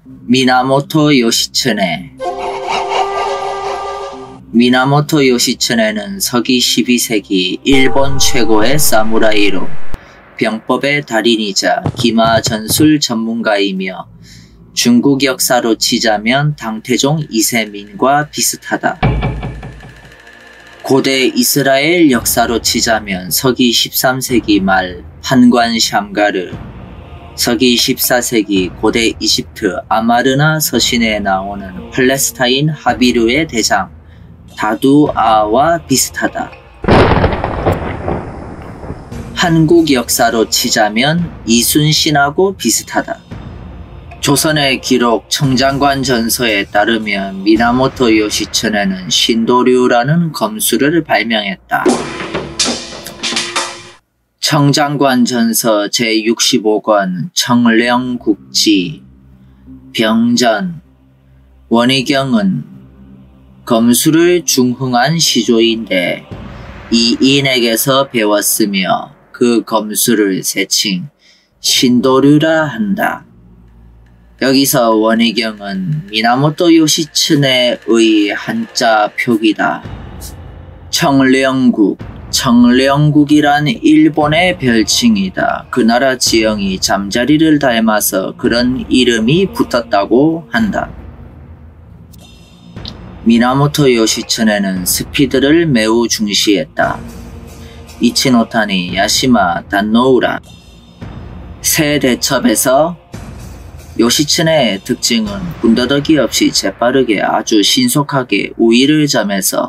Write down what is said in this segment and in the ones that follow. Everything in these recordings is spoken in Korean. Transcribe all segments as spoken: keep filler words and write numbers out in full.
미나모토 요시츠네. 미나모토 요시츠네는 서기 십이 세기 일본 최고의 사무라이로 병법의 달인이자 기마 전술 전문가이며 중국 역사로 치자면 당태종 이세민과 비슷하다. 고대 이스라엘 역사로 치자면 서기 십삼 세기 말 판관 샴가르, 서기 십사 세기 고대 이집트 아마르나 서신에 나오는 팔레스타인 하비르의 대장 다두아와 비슷하다. 한국 역사로 치자면 이순신하고 비슷하다. 조선의 기록 청장관 전서에 따르면 미나모토 요시츠네는 신도류라는 검술을 발명했다. 청장관 전서 제육십오 권 청령국지 병전 원희경은 검술을 중흥한 시조인데 이인에게서 배웠으며 그 검술을 세칭 신도류라 한다. 여기서 원희경은 미나모토 요시츠네의 한자 표기다. 청령국, 청령국이란 일본의 별칭이다. 그 나라 지형이 잠자리를 닮아서 그런 이름이 붙었다고 한다. 미나모토 요시츠네는 스피드를 매우 중시했다. 이치노타니, 야시마, 단노우라 세 대첩에서 요시츠네의 특징은 군더더기 없이 재빠르게 아주 신속하게 우위를 점해서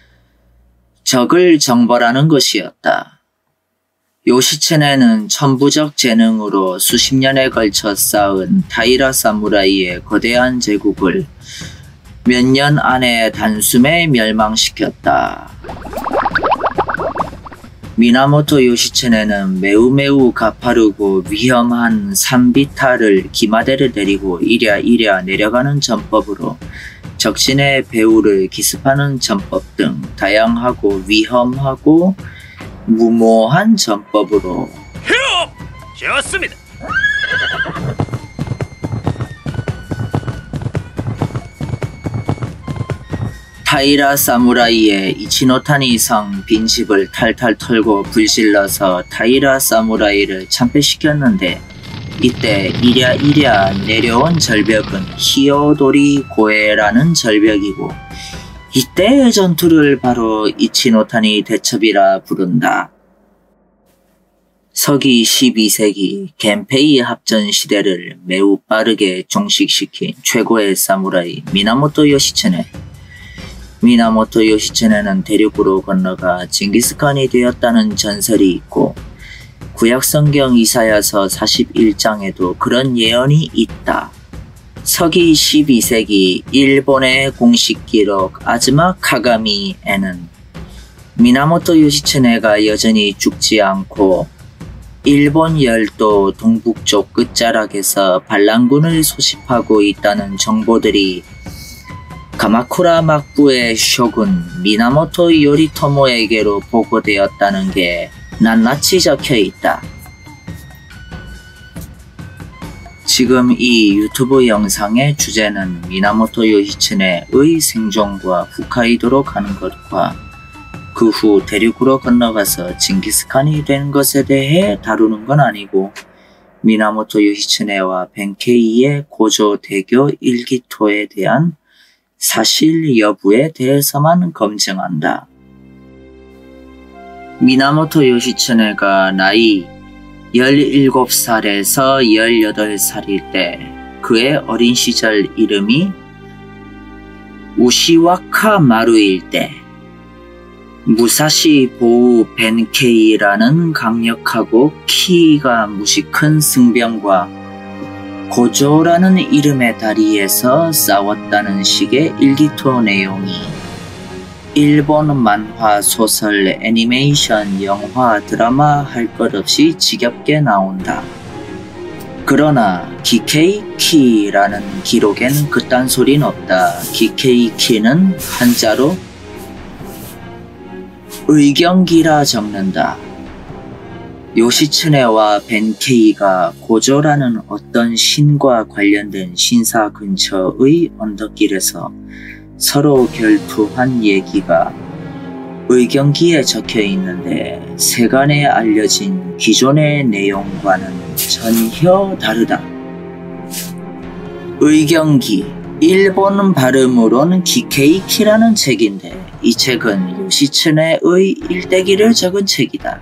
적을 정벌하는 것이었다. 요시츠네는 천부적 재능으로 수십 년에 걸쳐 쌓은 타이라 사무라이의 거대한 제국을 몇 년 안에 단숨에 멸망시켰다. 미나모토 요시츠네는 매우 매우 가파르고 위험한 산비탈을 기마대를 내리고 이랴 이랴 내려가는 전법으로 적신의 배후를 기습하는 전법 등 다양하고 위험하고 무모한 전법으로 좋습니다. 타이라 사무라이의 이치노타니 성 빈집을 탈탈 털고 불질러서 타이라 사무라이를 참패시켰는데 이때 이랴 이랴 내려온 절벽은 히요도리 고에라는 절벽이고 이때의 전투를 바로 이치노타니 대첩이라 부른다. 서기 십이 세기 겐페이 합전 시대를 매우 빠르게 종식시킨 최고의 사무라이 미나모토 요시츠네. 미나모토 요시츠네는 대륙으로 건너가 징기스칸이 되었다는 전설이 있고 구약성경 이사야서 사십일 장에도 그런 예언이 있다. 서기 십이 세기 일본의 공식 기록 아즈마 카가미에는 미나모토 요시츠네가 여전히 죽지 않고 일본 열도 동북쪽 끝자락에서 반란군을 소집하고 있다는 정보들이 가마쿠라 막부의 쇼군 미나모토 요리토모에게로 보고되었다는 게 낱낱이 적혀 있다. 지금 이 유튜브 영상의 주제는 미나모토 요시츠네의 생존과 홋카이도로 가는 것과 그 후 대륙으로 건너가서 징기스칸이 된 것에 대해 다루는 건 아니고 미나모토 요시츠네와 벤케이의 고조 대교 일기토에 대한 사실 여부에 대해서만 검증한다. 미나모토 요시츠네가 나이 열일곱 살에서 열여덟 살일 때 그의 어린 시절 이름이 우시와카 마루일 때 무사시 보우 벤케이라는 강력하고 키가 무지 큰 승병과 고조라는 이름의 다리에서 싸웠다는 식의 일기토 내용이 일본 만화, 소설, 애니메이션, 영화, 드라마 할 것 없이 지겹게 나온다. 그러나 기케이키라는 기록엔 그딴 소린 없다. 기케이키는 한자로 의경기라 적는다. 요시츠네와 벤케이가 고조라는 어떤 신과 관련된 신사 근처의 언덕길에서 서로 결투한 얘기가 의경기에 적혀 있는데 세간에 알려진 기존의 내용과는 전혀 다르다. 의경기, 일본 발음으로는 기케이키라는 책인데 이 책은 요시츠네의 일대기를 적은 책이다.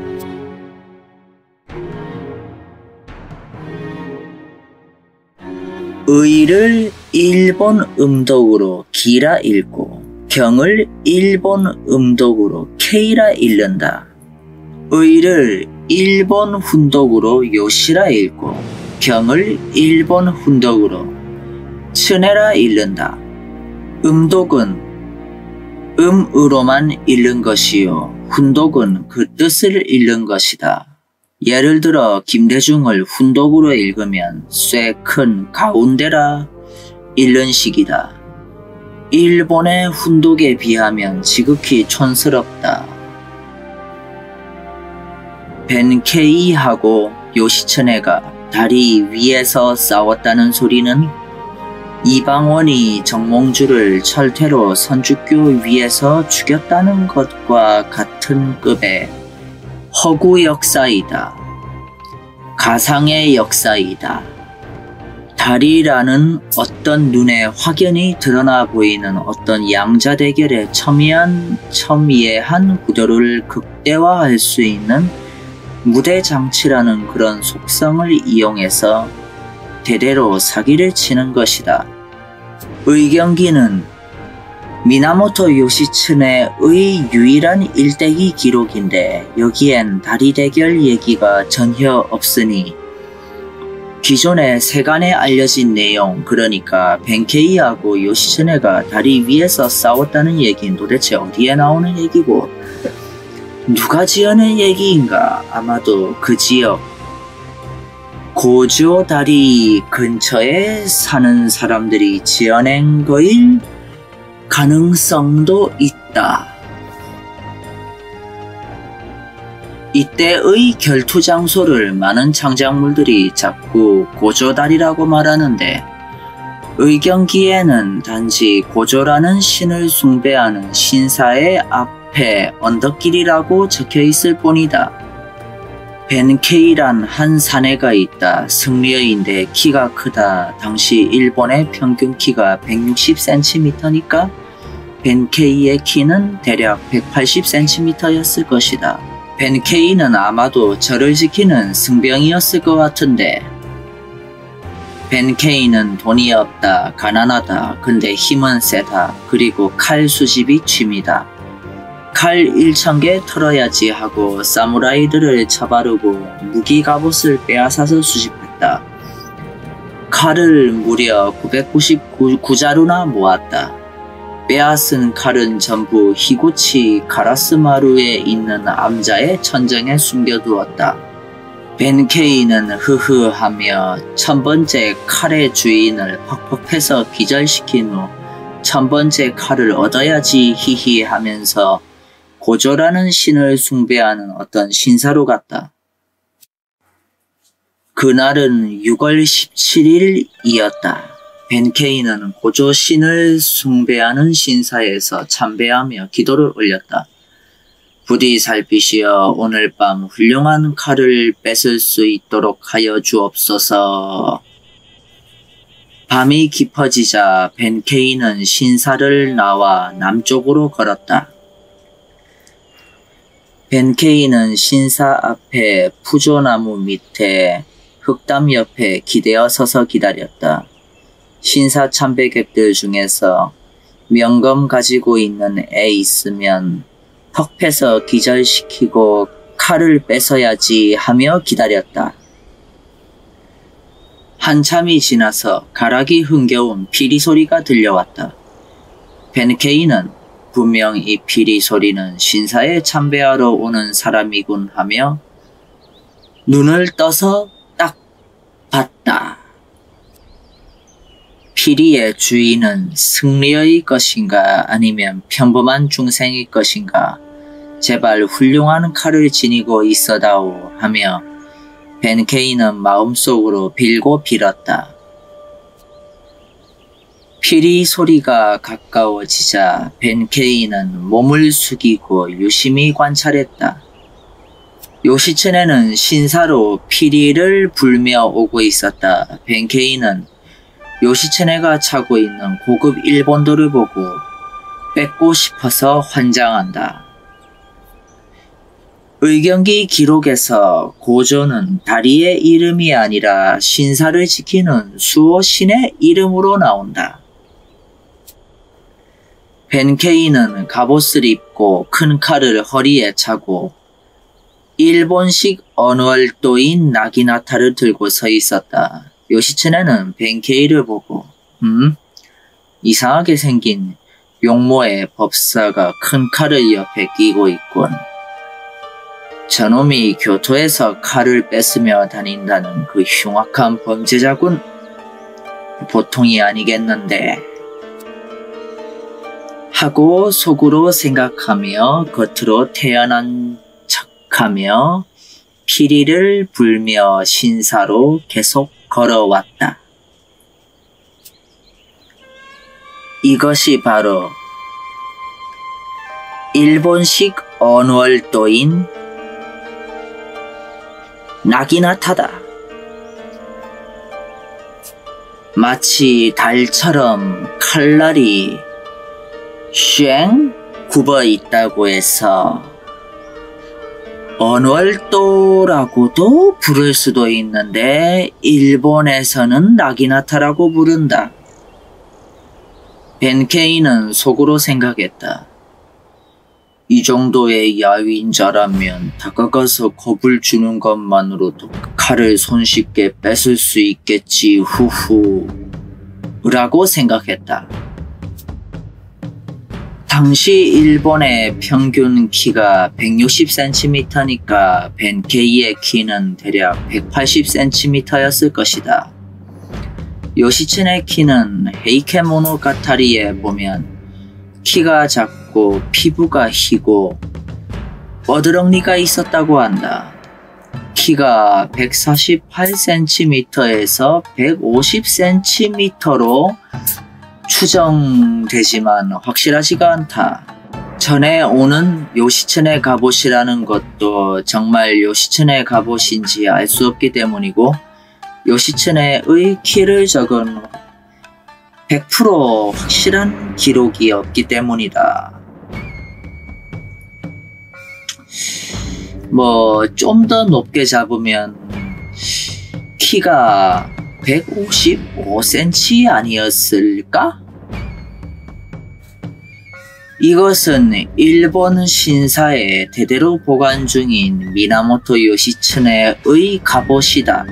의를 일본 음독으로 기라 읽고 경을 일본 음독으로 케이라 읽는다. 의를 일본 훈독으로 요시라 읽고 경을 일본 훈독으로 츠네라 읽는다. 음독은 음으로만 읽는 것이요 훈독은 그 뜻을 읽는 것이다. 예를 들어 김대중을 훈독으로 읽으면 쇠 큰 가운데라 읽는 식이다. 일본의 훈독에 비하면 지극히 촌스럽다. 벤케이하고 요시츠네가 다리 위에서 싸웠다는 소리는 이방원이 정몽주를 철퇴로 선주교 위에서 죽였다는 것과 같은 급의 허구 역사이다. 가상의 역사이다. 다리라는 어떤 눈에 확연히 드러나 보이는 어떤 양자 대결의 첨예한 첨예한 구도를 극대화할 수 있는 무대 장치라는 그런 속성을 이용해서 대대로 사기를 치는 것이다. 의경기는 미나모토 요시츠네의 유일한 일대기 기록인데 여기엔 다리 대결 얘기가 전혀 없으니 기존의 세간에 알려진 내용, 그러니까 벤케이하고 요시츠네가 다리 위에서 싸웠다는 얘기는 도대체 어디에 나오는 얘기고 누가 지어낸 얘기인가? 아마도 그 지역 고조 다리 근처에 사는 사람들이 지어낸 거일 가능성도 있다. 이때의 결투 장소를 많은 창작물들이 자꾸 고조다리라고 말하는데 의경기에는 단지 고조라는 신을 숭배하는 신사의 앞에 언덕길이라고 적혀 있을 뿐이다. 벤케이란 한 사내가 있다. 승려인데 키가 크다. 당시 일본의 평균 키가 백육십 센티미터니까 벤케이의 키는 대략 백팔십 센티미터였을 것이다. 벤케이는 아마도 저를 지키는 승병이었을 것 같은데 벤케이는 돈이 없다. 가난하다. 근데 힘은 세다. 그리고 칼 수집이 취미다. 칼 일천 개 털어야지 하고 사무라이들을 처바르고 무기 갑옷을 빼앗아서 수집했다. 칼을 무려 구백구십구 자루나 모았다. 빼앗은 칼은 전부 히구치 가라스마루에 있는 암자의 천정에 숨겨두었다. 벤케이는 흐흐하며 천번째 칼의 주인을 퍽퍽해서 기절시킨 후 천번째 칼을 얻어야지 히히 하면서 고조라는 신을 숭배하는 어떤 신사로 갔다. 그날은 유월 십칠일이었다. 벤케이는 고조 신을 숭배하는 신사에서 참배하며 기도를 올렸다. 부디 살피시어 오늘 밤 훌륭한 칼을 뺏을 수 있도록 하여 주옵소서. 밤이 깊어지자 벤케이는 신사를 나와 남쪽으로 걸었다. 벤케이는 신사 앞에 푸조나무 밑에 흙담 옆에 기대어 서서 기다렸다. 신사 참배객들 중에서 명검 가지고 있는 애 있으면 턱 패서 기절시키고 칼을 뺏어야지 하며 기다렸다. 한참이 지나서 가락이 흥겨운 피리 소리가 들려왔다. 벤케이는 분명 이 피리 소리는 신사에 참배하러 오는 사람이군 하며 눈을 떠서 딱 봤다. 피리의 주인은 승리의 것인가 아니면 평범한 중생의 것인가 제발 훌륭한 칼을 지니고 있어다오 하며 벤케이는 마음속으로 빌고 빌었다. 피리 소리가 가까워지자 벤케이는 몸을 숙이고 유심히 관찰했다. 요시츠네는 신사로 피리를 불며 오고 있었다. 벤케이는 요시츠네가 차고 있는 고급 일본도를 보고 뺏고 싶어서 환장한다. 의경기 기록에서 고조는 다리의 이름이 아니라 신사를 지키는 수호 신의 이름으로 나온다. 벤케이는 갑옷을 입고 큰 칼을 허리에 차고 일본식 언월도인 나기나타를 들고 서 있었다. 요시츠네는 벤케이를 보고 음? 이상하게 생긴 용모의 법사가 큰 칼을 옆에 끼고 있군. 저놈이 교토에서 칼을 뺏으며 다닌다는 그 흉악한 범죄자군. 보통이 아니겠는데 하고 속으로 생각하며 겉으로 태연한 척하며 피리를 불며 신사로 계속 걸어왔다. 이것이 바로 일본식 언월도인 나기나타다. 마치 달처럼 칼날이 쉥 굽어 있다고 해서 언월도라고도 부를 수도 있는데 일본에서는 나기나타라고 부른다. 벤케이는 속으로 생각했다. 이 정도의 야윈자라면 다가가서 겁을 주는 것만으로도 칼을 손쉽게 뺏을 수 있겠지 후후 라고 생각했다. 당시 일본의 평균 키가 백육십 센티미터니까 벤케이의 키는 대략 백팔십 센티미터였을 것이다. 요시츠네 키는 헤이케모노가타리에 보면 키가 작고 피부가 희고 뻐드렁니가 있었다고 한다. 키가 백사십팔 센티미터에서 백오십 센티미터로 추정되지만 확실하지가 않다. 전에 오는 요시츠네 갑옷이라는 것도 정말 요시츠네 갑옷인지 알 수 없기 때문이고 요시츠네의 키를 적은 백 퍼센트 확실한 기록이 없기 때문이다. 뭐 좀 더 높게 잡으면 키가 백오십오 센티미터 아니었을까? 이것은 일본 신사에 대대로 보관 중인 미나모토 요시츠네의 갑옷이다.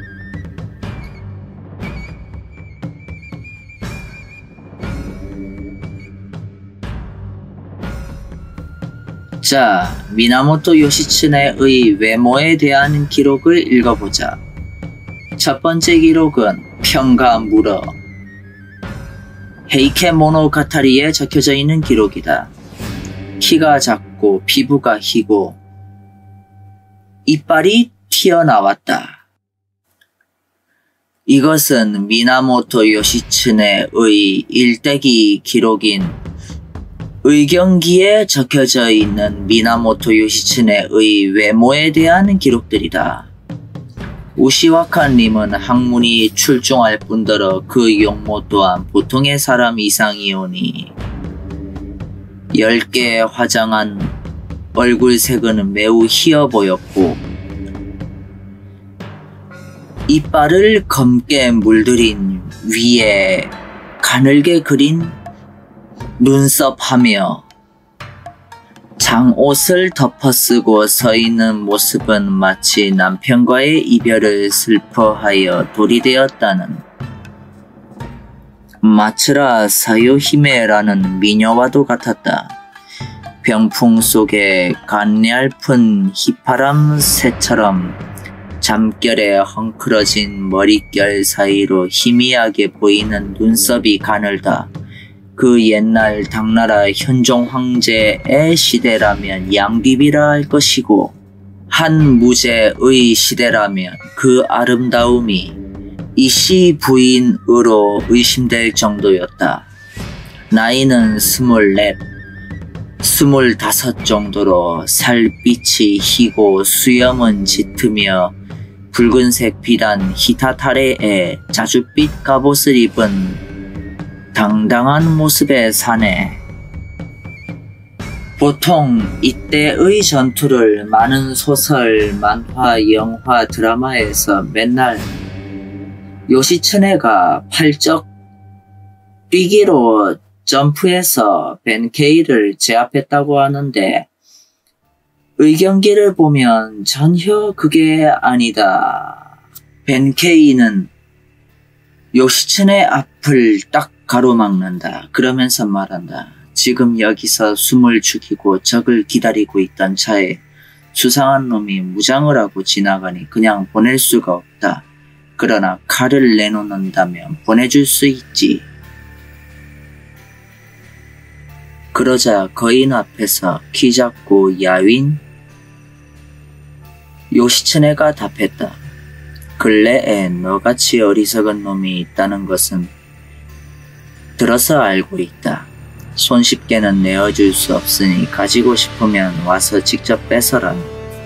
자, 미나모토 요시츠네의 외모에 대한 기록을 읽어보자. 첫 번째 기록은 평가물어 헤이케모노가타리에 적혀져 있는 기록이다. 키가 작고 피부가 희고 이빨이 튀어나왔다. 이것은 미나모토 요시츠네의 일대기 기록인 의경기에 적혀져 있는 미나모토 요시츠네의 외모에 대한 기록들이다. 우시와카님은 학문이 출중할 뿐더러 그 용모 또한 보통의 사람 이상이오니 엷게 화장한 얼굴색은 매우 희어 보였고 이빨을 검게 물들인 위에 가늘게 그린 눈썹하며 장옷을 덮어쓰고 서 있는 모습은 마치 남편과의 이별을 슬퍼하여 돌이 되었다는 마츠라 사요히메라는 미녀와도 같았다. 병풍 속에 가냘픈 휘파람 새처럼 잠결에 헝클어진 머릿결 사이로 희미하게 보이는 눈썹이 가늘다. 그 옛날 당나라 현종 황제의 시대라면 양귀비라 할 것이고 한 무제의 시대라면 그 아름다움이 이씨 부인으로 의심될 정도였다. 나이는 스물넷, 스물다섯 정도로 살빛이 희고 수염은 짙으며 붉은색 비단 히타타레에 자줏빛 갑옷을 입은 당당한 모습의 사내. 보통 이때의 전투를 많은 소설, 만화, 영화, 드라마에서 맨날 요시츠네가 팔적 뛰기로 점프해서 벤케이를 제압했다고 하는데 의경기를 보면 전혀 그게 아니다. 벤케이는 요시츠네 앞을 딱 가로막는다. 그러면서 말한다. 지금 여기서 숨을 죽이고 적을 기다리고 있던 차에 수상한 놈이 무장을 하고 지나가니 그냥 보낼 수가 없다. 그러나 칼을 내놓는다면 보내줄 수 있지. 그러자 거인 앞에서 키 작고 야윈 요시츠네가 답했다. 근래에 너같이 어리석은 놈이 있다는 것은 들어서 알고 있다. 손쉽게는 내어줄 수 없으니 가지고 싶으면 와서 직접 뺏어라.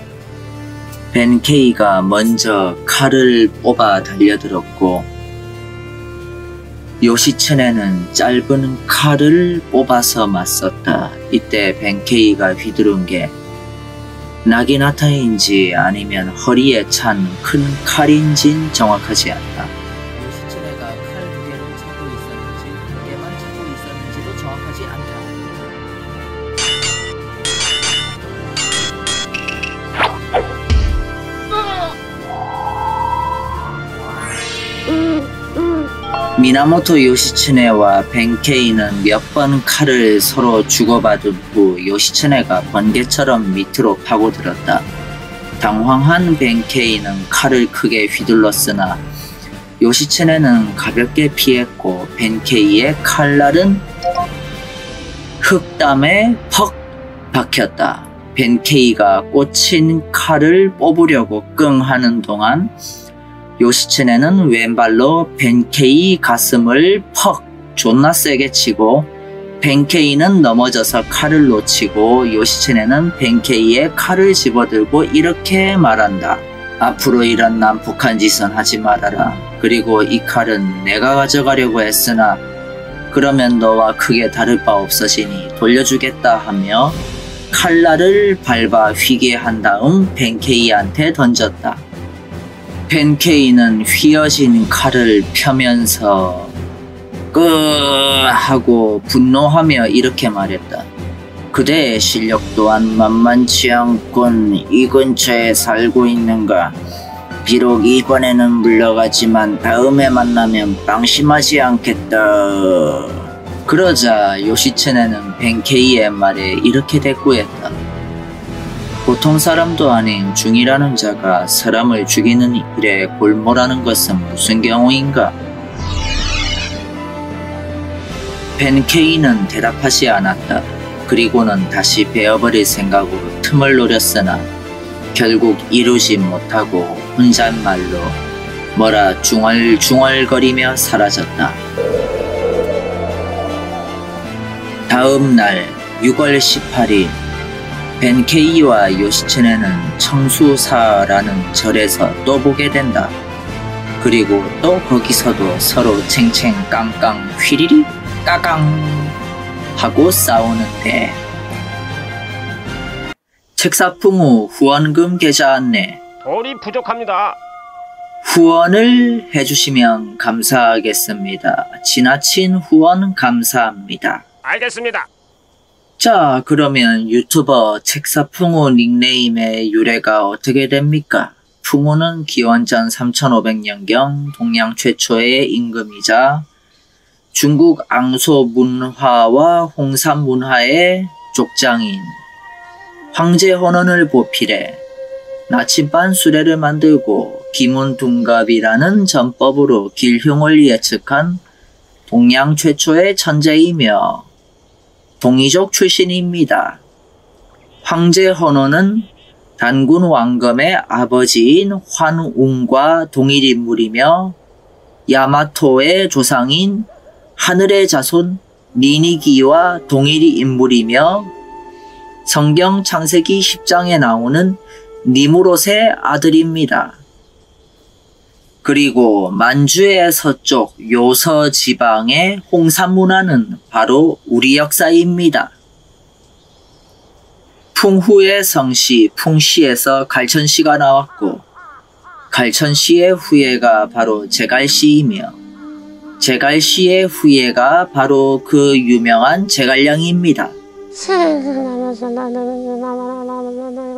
벤케이가 먼저 칼을 뽑아 달려들었고 요시츠네는 짧은 칼을 뽑아서 맞섰다. 이때 벤케이가 휘두른 게 나기나타인지 아니면 허리에 찬 큰 칼인진 정확하지 않다. 요시츠네가 칼 두 개를 차고 있었는지 한 개만 차고 있었는지도 정확하지 않다. 미나모토 요시츠네와 벤케이는 몇 번 칼을 서로 주고받은 후 요시츠네가 번개처럼 밑으로 파고들었다. 당황한 벤케이는 칼을 크게 휘둘렀으나 요시츠네는 가볍게 피했고 벤케이의 칼날은 흙담에 퍽 박혔다. 벤케이가 꽂힌 칼을 뽑으려고 끙 하는 동안 요시츠네는 왼발로 벤케이 가슴을 퍽 존나 세게 치고 벤케이는 넘어져서 칼을 놓치고 요시츠네는 벤케이의 칼을 집어들고 이렇게 말한다. 앞으로 이런 난폭한 짓은 하지 말아라. 그리고 이 칼은 내가 가져가려고 했으나 그러면 너와 크게 다를 바 없어지니 돌려주겠다 하며 칼날을 밟아 휘게 한 다음 벤케이한테 던졌다. 벤케이는 휘어진 칼을 펴면서 끄 하고 분노하며 이렇게 말했다. 그대의 실력 또한 만만치 않군. 이 근처에 살고 있는가? 비록 이번에는 물러가지만 다음에 만나면 방심하지 않겠다. 그러자 요시츠네는 벤케이의 말에 이렇게 대꾸했다. 보통 사람도 아닌 중이라는 자가 사람을 죽이는 일에 골몰하는 것은 무슨 경우인가? 벤케이는 대답하지 않았다. 그리고는 다시 베어버릴 생각으로 틈을 노렸으나 결국 이루지 못하고 혼잣말로 뭐라 중얼중얼거리며 사라졌다. 다음 날 유월 십팔일 벤케이와 요시츠네는 청수사라는 절에서 또 보게 된다. 그리고 또 거기서도 서로 챙챙 깡깡 휘리리 까강 하고 싸우는데 책사풍 후 후원금 계좌 안내. 돈이 부족합니다. 후원을 해주시면 감사하겠습니다. 지나친 후원 감사합니다. 알겠습니다. 자, 그러면 유튜버 책사풍우 닉네임의 유래가 어떻게 됩니까? 풍우는 기원전 삼천오백 년경 동양 최초의 임금이자 중국 앙소 문화와 홍산 문화의 족장인 황제 헌원을 보필해 나침반 수레를 만들고 기문둔갑이라는 전법으로 길흉을 예측한 동양 최초의 천재이며 동이족 출신입니다. 황제 헌호는 단군 왕검의 아버지인 환웅과 동일 인물이며 야마토의 조상인 하늘의 자손 니니기와 동일 인물이며 성경 창세기 십 장에 나오는 니무롯의 아들입니다. 그리고 만주의 서쪽 요서 지방의 홍산 문화는 바로 우리 역사입니다. 풍후의 성씨 풍씨에서 갈천씨가 나왔고 갈천씨의 후예가 바로 제갈씨이며 제갈씨의 후예가 바로 그 유명한 제갈량입니다.